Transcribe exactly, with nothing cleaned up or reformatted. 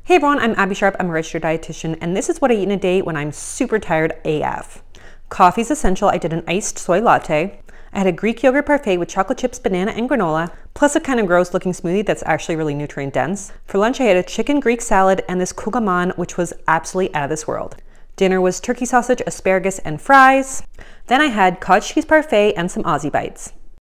Hey everyone, I'm Abby Sharp. I'm a registered dietitian, and this is what I eat in a day when I'm super tired A F. Coffee's essential. I did an iced soy latte. I had a Greek yogurt parfait with chocolate chips, banana, and granola, plus a kind of gross looking smoothie that's actually really nutrient dense. For lunch, I had a chicken Greek salad and this kougaman, which was absolutely out of this world. Dinner was turkey sausage, asparagus, and fries. Then I had cottage cheese parfait and some Aussie bites.